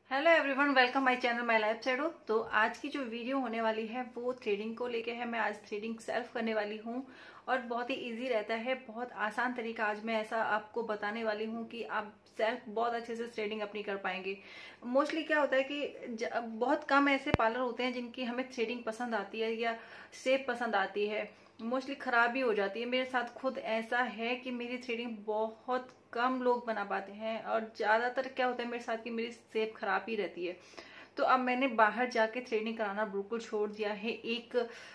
Hello everyone, welcome my channel my life shadow. तो आज की जो वीडियो होने वाली है वो थ्रेडिंग को लेके है। मैं आज थ्रेडिंग सेल्फ करने वाली हूँ और बहुत ही इजी रहता है, बहुत आसान तरीका आज मैं ऐसा आपको बताने वाली हूँ कि आप सेल्फ बहुत अच्छे से थ्रेडिंग अपनी कर पाएंगे। मोस्टली क्या होता है कि बहुत कम ऐसे पार्लर होते हैं जिनकी हमें थ्रेडिंग पसंद आती है या शेप पसंद आती है, मोस्टली खराब भी हो जाती है। मेरे साथ खुद ऐसा है कि मेरी थ्रेडिंग बहुत कम लोग बना पाते हैं और ज्यादातर क्या होता है मेरे साथ कि मेरी शेप खराब ही रहती है। तो अब मैंने बाहर जाके थ्रेडिंग कराना बिल्कुल छोड़ दिया है। एक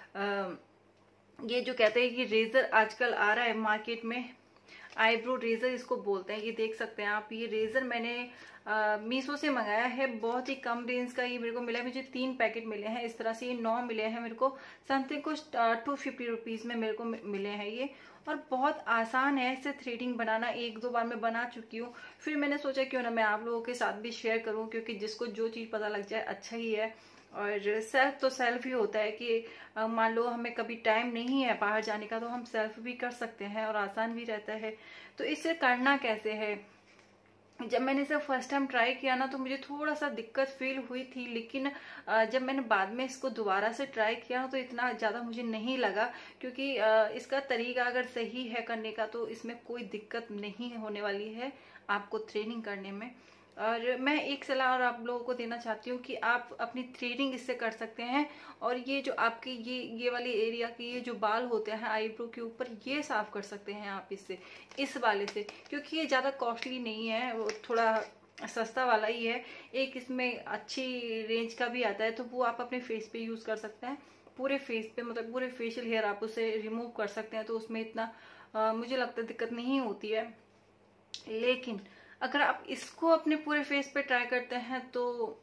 ये जो कहते हैं कि रेजर आजकल आ रहा है मार्केट में, आईब्रो रेजर इसको बोलते हैं। ये देख सकते हैं आप, ये रेजर मैंने मीशो से मंगाया है। बहुत ही कम रेंज का ये मेरे को मिला है। मुझे 3 पैकेट मिले हैं इस तरह से, ये 9 मिले हैं मेरे को। समथिंग कुछ 250 रुपीज में मेरे को मिले हैं ये। और बहुत आसान है इससे थ्रेडिंग बनाना। 1-2 बार मैं बना चुकी हूँ। फिर मैंने सोचा क्यों ना मैं आप लोगों के साथ भी शेयर करूँ, क्योंकि जिसको जो चीज पता लग जाए अच्छा ही है। और सेल्फ तो सेल्फ ही होता है कि मान लो हमें कभी टाइम नहीं है बाहर जाने का तो हम सेल्फ भी कर सकते हैं और आसान भी रहता है। तो इससे करना कैसे है, जब मैंने इसे फर्स्ट टाइम ट्राई किया ना तो मुझे थोड़ा सा दिक्कत फील हुई थी, लेकिन जब मैंने बाद में इसको दोबारा से ट्राई किया ना तो इतना ज़्यादा मुझे नहीं लगा, क्योंकि इसका तरीका अगर सही है करने का तो इसमें कोई दिक्कत नहीं होने वाली है आपको थ्रेडिंग करने में। और मैं एक सलाह और आप लोगों को देना चाहती हूँ कि आप अपनी थ्रेडिंग इससे कर सकते हैं। और ये जो आपकी ये वाली एरिया की ये जो बाल होते हैं आईब्रो के ऊपर, ये साफ कर सकते हैं आप इससे, इस वाले से, क्योंकि ये ज़्यादा कॉस्टली नहीं है, वो थोड़ा सस्ता वाला ही है। एक इसमें अच्छी रेंज का भी आता है, तो वो आप अपने फेस पे यूज़ कर सकते हैं। पूरे फेस पे मतलब पूरे फेशियल हेयर आप उसे रिमूव कर सकते हैं, तो उसमें इतना मुझे लगता है दिक्कत नहीं होती है। लेकिन अगर आप इसको अपने पूरे फेस पे ट्राई करते हैं तो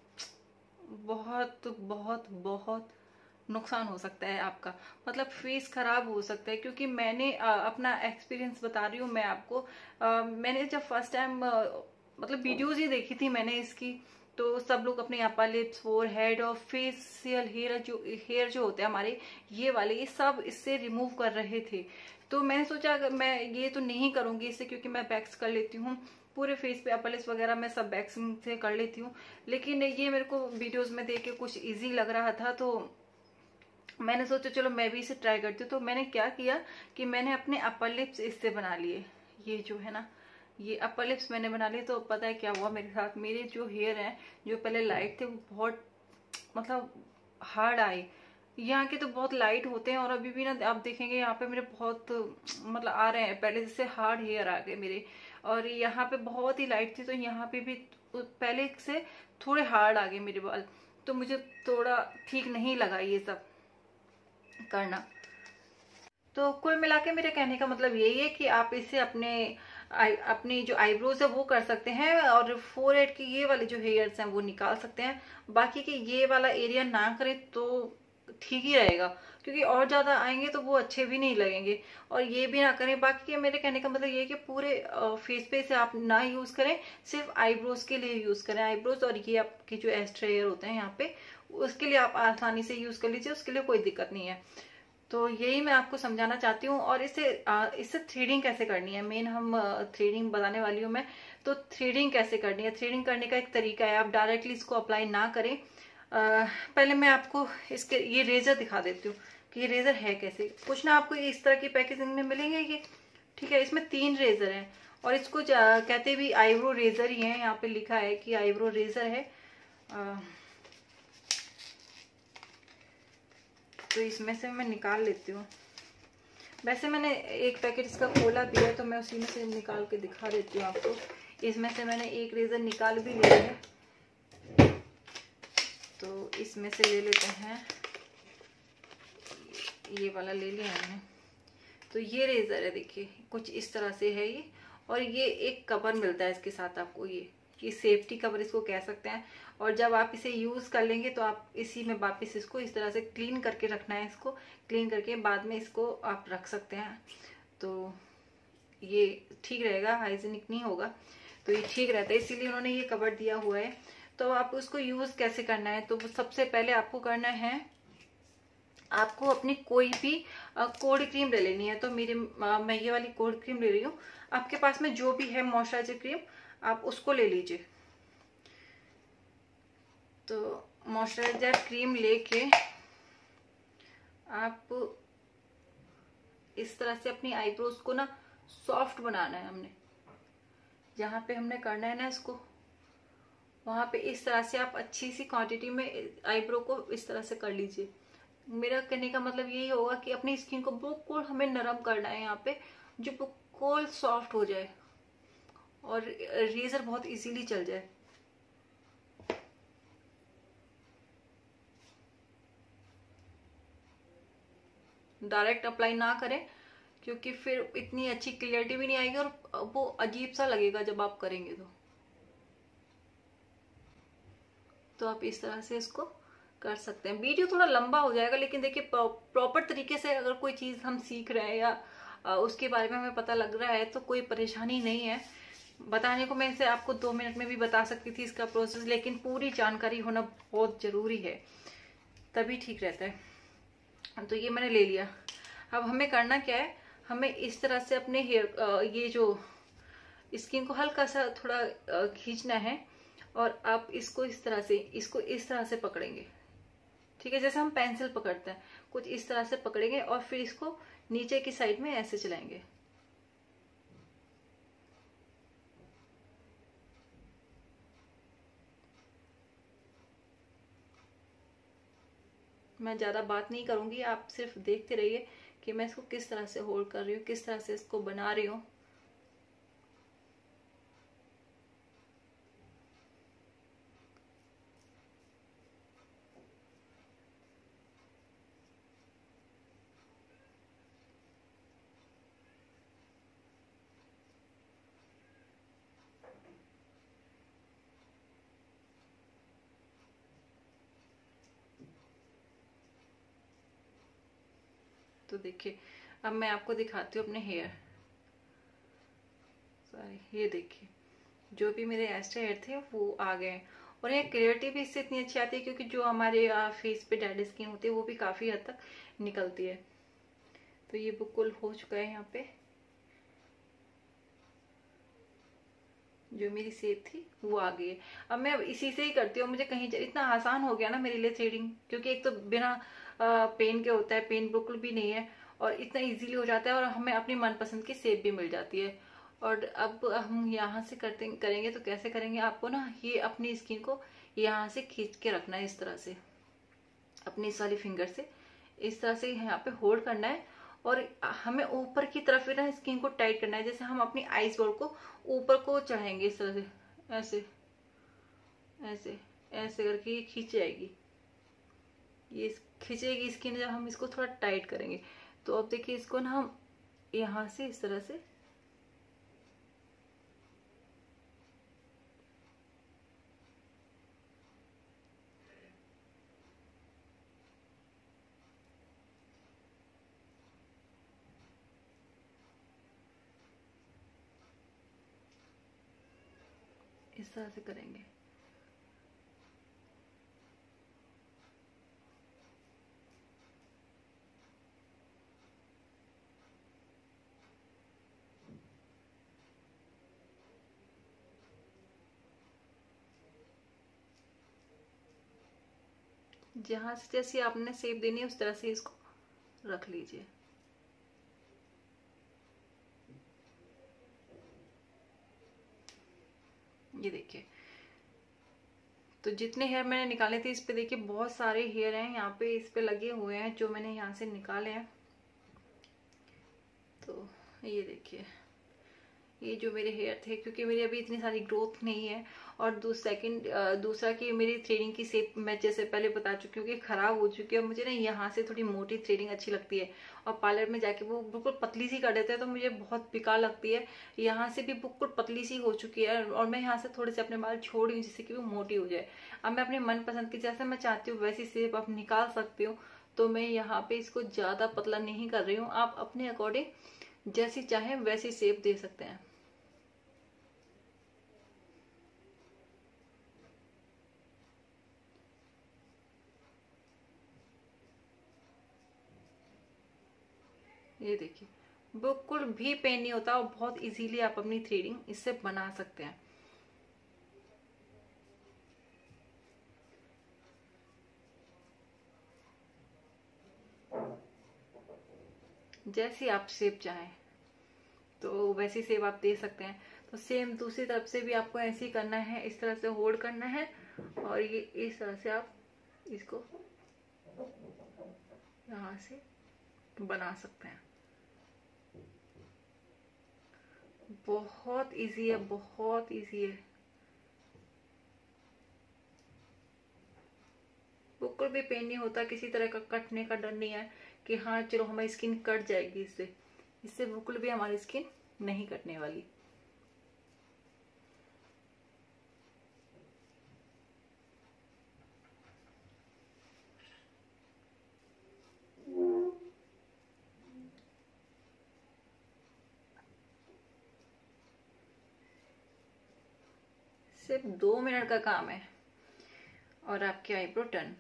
बहुत बहुत बहुत नुकसान हो सकता है आपका, मतलब फेस खराब हो सकता है। क्योंकि मैंने अपना एक्सपीरियंस बता रही हूँ मैं आपको। मैंने जब फर्स्ट टाइम मतलब वीडियोज ही देखी थी मैंने इसकी, तो सब लोग अपने अपर लिप्स, फोरहेड और फेशियल हेयर जो होते हैं हमारे ये वाले, ये सब इससे रिमूव कर रहे थे। तो मैंने सोचा अगर मैं ये तो नहीं करूंगी इससे, क्योंकि मैं वैक्स कर लेती हूँ पूरे फेस पे, अपर लिप्स वगैरह मैं सब वैक्सिंग से कर लेती हूँ। लेकिन ये मेरे को वीडियोस में देख के कुछ इजी लग रहा था, तो मैंने सोचा चलो मैं भी इसे ट्राई करती हूँ। तो मैंने क्या किया कि मैंने अपने अपर लिप्स इससे बना लिए। ये जो है ना, ये अपर लिप्स मैंने बना लिए। तो पता है क्या हुआ मेरे साथ, मेरे जो हेयर हैं जो पहले लाइट थे वो बहुत मतलब हार्ड आए। यहाँ के तो बहुत लाइट होते हैं और अभी भी ना आप देखेंगे यहाँ पे मेरे बहुत मतलब आ रहे हैं, पहले जैसे हार्ड हेयर आ गए मेरे। और यहाँ पे बहुत ही लाइट थी, तो यहाँ पे भी पहले से थोड़े हार्ड आ गए मेरे बाल। तो मुझे थोड़ा ठीक नहीं लगा ये सब करना। तो कुल मिला के मेरे कहने का मतलब यही है कि आप इससे अपनी जो आईब्रोज है वो कर सकते हैं, और फोरहेड की ये वाले जो हेयर्स हैं वो निकाल सकते हैं। बाकी के ये वाला एरिया ना करें तो ठीक ही रहेगा, क्योंकि और ज्यादा आएंगे तो वो अच्छे भी नहीं लगेंगे। और ये भी ना करें। बाकी के मेरे कहने का मतलब ये है कि पूरे फेस पे से आप ना यूज करें, सिर्फ आईब्रोज के लिए यूज करें। आईब्रोज और ये आपके जो एक्स्ट्रा हेयर होते हैं यहाँ पे, उसके लिए आप आसानी से यूज कर लीजिए, उसके लिए कोई दिक्कत नहीं है। तो यही मैं आपको समझाना चाहती हूँ। और इससे थ्रेडिंग कैसे करनी है, मेन हम थ्रेडिंग बताने वाली हूँ मैं। तो थ्रेडिंग कैसे करनी है, थ्रेडिंग करने का एक तरीका है, आप डायरेक्टली इसको अप्लाई ना करें। पहले मैं आपको इसके ये रेजर दिखा देती हूँ कि ये रेजर है कैसे। कुछ ना आपको इस तरह की पैकेजिंग में मिलेंगे ये, ठीक है। इसमें 3 रेजर हैं और इसको कहते भी आईब्रो रेजर ही है। यहाँ पे लिखा है कि आईब्रो रेजर है। तो इसमें से मैं निकाल लेती हूँ। वैसे मैंने एक पैकेट इसका खोला भी है, तो मैं उसी में से निकाल के दिखा देती हूँ आपको। इसमें से मैंने एक रेजर निकाल भी लिया है, तो इसमें से ले लेते हैं। ये वाला ले लिया मैंने। तो ये रेजर है, देखिए कुछ इस तरह से है ये। और ये एक कवर मिलता है इसके साथ आपको, ये कि सेफ्टी कवर इसको कह सकते हैं। और जब आप इसे यूज कर लेंगे तो आप इसी में वापस इसको इस तरह से क्लीन करके रखना है। इसको क्लीन करके बाद में इसको आप रख सकते हैं, तो ये ठीक रहेगा, हाइजीनिक नहीं होगा। तो ये ठीक रहता है, इसीलिए उन्होंने ये कवर दिया हुआ है। तो आप उसको यूज कैसे करना है, तो सबसे पहले आपको करना है, आपको अपनी कोई भी कोल्ड क्रीम ले लेनी है। तो मैं ये वाली कोल्ड क्रीम ले रही हूँ। आपके पास में जो भी है मॉइस्चराइजर क्रीम, आप उसको ले लीजिए। तो मॉइस्चराइजर क्रीम लेके आप इस तरह से अपनी आईब्रोज को ना सॉफ्ट बनाना है। हमने जहाँ पे हमने करना है ना इसको, वहां पे इस तरह से आप अच्छी सी क्वांटिटी में आईब्रो को इस तरह से कर लीजिए। मेरा कहने का मतलब यही होगा कि अपनी स्किन को बिल्कुल हमें नरम करना है यहाँ पे, जो बिल्कुल सॉफ्ट हो जाए और रेजर बहुत इजीली चल जाए। डायरेक्ट अप्लाई ना करें, क्योंकि फिर इतनी अच्छी क्लियरिटी भी नहीं आएगी और वो अजीब सा लगेगा जब आप करेंगे तो आप इस तरह से इसको कर सकते हैं। वीडियो थोड़ा लंबा हो जाएगा, लेकिन देखिए प्रॉपर तरीके से अगर कोई चीज हम सीख रहे हैं या उसके बारे में हमें पता लग रहा है तो कोई परेशानी नहीं है। बताने को मैं इसे आपको 2 मिनट में भी बता सकती थी इसका प्रोसेस, लेकिन पूरी जानकारी होना बहुत जरूरी है, तभी ठीक रहता है। तो ये मैंने ले लिया। अब हमें करना क्या है, हमें इस तरह से अपने हेयर ये जो स्किन को हल्का सा थोड़ा खींचना है और आप इसको इस तरह से पकड़ेंगे। ठीक है, जैसे हम पेंसिल पकड़ते हैं कुछ इस तरह से पकड़ेंगे और फिर इसको नीचे की साइड में ऐसे चलाएंगे। मैं ज्यादा बात नहीं करूंगी, आप सिर्फ देखते रहिए कि मैं इसको किस तरह से होल्ड कर रही हूँ, किस तरह से इसको बना रही हूँ। तो देखिए अब मैं आपको दिखाती हूँ अपने हेयर। सॉरी, ये देखिए जो भी मेरे एक्स्ट्रा हेयर थे वो आ गए, और ये क्लियरिटी भी इससे इतनी अच्छी आती है क्योंकि जो हमारे फेस पे डेड स्किन होती है वो भी काफी हद तक निकलती है। तो ये बिल्कुल हो चुका है। यहाँ पे जो मेरी शेप थी वो आ गई है। अब मैं इसी से ही करती हूँ, मुझे कहीं इतना आसान हो गया ना मेरे लिए थ्रेडिंग, क्योंकि एक तो बिना पेन के होता है, पेन बिल्कुल भी नहीं है और इतना इजीली हो जाता है और हमें अपनी मनपसंद की शेप भी मिल जाती है। और अब हम यहाँ से करेंगे तो कैसे करेंगे, आपको ना ये अपनी स्किन को यहाँ से खींच के रखना है इस तरह से, अपनी इस वाली फिंगर से इस तरह से यहाँ पे होल्ड करना है और हमें ऊपर की तरफ ना स्किन को टाइट करना है। जैसे हम अपनी आईज बॉल को ऊपर को चढ़ाएंगे इस तरह से, ऐसे ऐसे ऐसे करके ये खींच जाएगी, ये खींचेगी स्किन। जब हम इसको थोड़ा टाइट करेंगे तो अब देखिए इसको ना हम यहाँ से इस तरह से इस तरह से करेंगे। जहां से जैसे आपने शेप देनी है उस तरह से इसको रख लीजिए। ये देखिए, तो जितने हेयर मैंने निकाले थे इस पे देखिए बहुत सारे हेयर हैं यहाँ पे इस पे लगे हुए हैं जो मैंने यहाँ से निकाले हैं। तो ये देखिए, ये जो मेरे हेयर थे, क्योंकि मेरी अभी इतनी सारी ग्रोथ नहीं है और दूसरा कि मेरी थ्रेडिंग की शेप मैं जैसे पहले बता चुकी हूँ कि खराब हो चुकी है। मुझे ना यहाँ से थोड़ी मोटी थ्रेडिंग अच्छी लगती है और पार्लर में जाके वो बिल्कुल पतली सी कर देते हैं तो मुझे बहुत बेकार लगती है। यहाँ से भी बिल्कुल पतली सी हो चुकी है और मैं यहाँ से थोड़े से अपने बाल छोड़ रही हूँ जिससे कि वो मोटी हो जाए। अब मैं अपने मनपसंद की जैसे मैं चाहती हूँ वैसी शेप अब निकाल सकती हूँ। तो मैं यहाँ पे इसको ज्यादा पतला नहीं कर रही हूँ, आप अपने अकॉर्डिंग जैसी चाहे वैसी शेप दे सकते हैं। ये देखिए बिल्कुल भी पेन नहीं होता और बहुत इजीली आप अपनी थ्रेडिंग इससे बना सकते हैं। जैसी आप शेप चाहें तो वैसी शेप आप दे सकते हैं। तो सेम दूसरी तरफ से भी आपको ऐसे ही करना है, इस तरह से होल्ड करना है और ये इस तरह से आप इसको यहाँ से बना सकते हैं। बहुत इजी है, बहुत इजी है, बिल्कुल भी पेन नहीं होता, किसी तरह का कटने का डर नहीं है कि हाँ चलो हमारी स्किन कट जाएगी इससे। इससे बिल्कुल भी हमारी स्किन नहीं कटने वाली। सिर्फ 2 मिनट का काम है और आपके आईब्रो टर्न।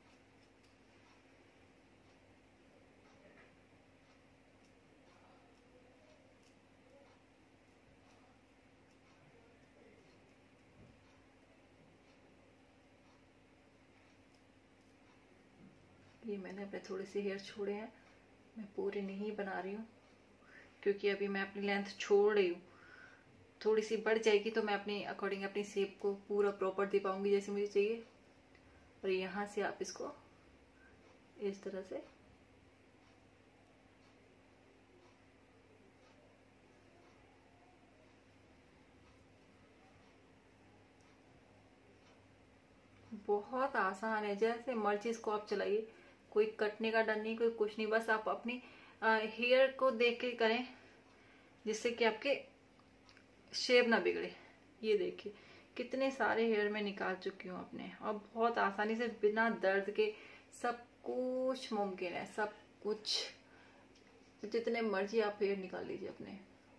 ये मैंने अपने थोड़े से हेयर छोड़े हैं, मैं पूरे नहीं बना रही हूँ क्योंकि अभी मैं अपनी लेंथ छोड़ रही हूँ। थोड़ी सी बढ़ जाएगी तो मैं अपने अकॉर्डिंग अपनी शेप को पूरा प्रॉपर दे पाऊंगी जैसे मुझे चाहिए। और यहाँ से आप इसको इस तरह से बहुत आसान है, जैसे मर्जी इसको आप चलाइए, कोई कटने का डर नहीं, कोई कुछ नहीं। बस आप अपनी हेयर को देख के करें जिससे कि आपके शेप ना बिगड़े। ये देखिए कितने सारे हेयर मैं निकाल चुकी हूँ अपने, और बहुत आसानी से बिना दर्द के। सब कुछ मुमकिन है, सब कुछ। जितने मर्जी आप हेयर निकाल लीजिए अपने।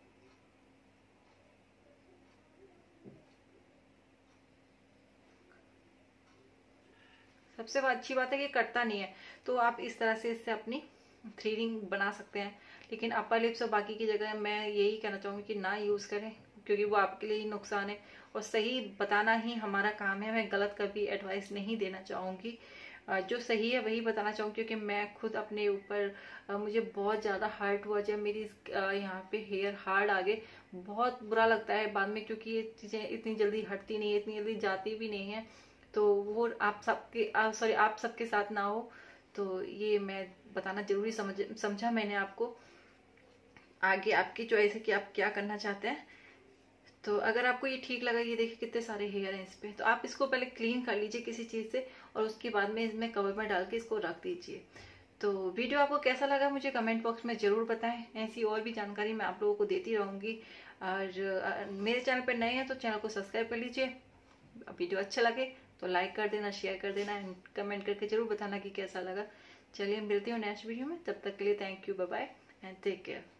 सबसे अच्छी बात है कि कटता नहीं है, तो आप इस तरह से इससे अपनी थ्रेडिंग बना सकते हैं। लेकिन अपर लिप्स और बाकी की जगह मैं यही कहना चाहूंगी कि ना यूज करें, क्योंकि वो आपके लिए ही नुकसान है। और सही बताना ही हमारा काम है, मैं गलत कभी एडवाइस नहीं देना चाहूंगी। जो सही है वही बताना चाहूंगी, क्योंकि मैं खुद अपने ऊपर मुझे बहुत ज्यादा हर्ट हुआ जब मेरी यहाँ पे हेयर हार्ड आ गए। बहुत बुरा लगता है बाद में, क्योंकि ये चीजें इतनी जल्दी हटती नहीं है, इतनी जल्दी जाती भी नहीं है। तो वो आप सबके साथ ना हो, तो ये मैं बताना जरूरी समझा मैंने आपको। आगे आपकी चॉइस है कि आप क्या करना चाहते हैं। तो अगर आपको ये ठीक लगा, ये देखिए कितने सारे हेयर हैं इस पे, तो आप इसको पहले क्लीन कर लीजिए किसी चीज से, और उसके बाद में इसमें कवर में डाल के इसको रख दीजिए। तो वीडियो आपको कैसा लगा मुझे कमेंट बॉक्स में जरूर बताएं। ऐसी और भी जानकारी मैं आप लोगों को देती रहूंगी। और मेरे चैनल पर नए हैं तो चैनल को सब्सक्राइब कर लीजिए। वीडियो अच्छा लगे तो लाइक कर देना, शेयर कर देना, एंड कमेंट करके जरूर बताना कि कैसा लगा। चलिए मिलती हूँ नेक्स्ट वीडियो में, तब तक के लिए thank you, bye bye and take care.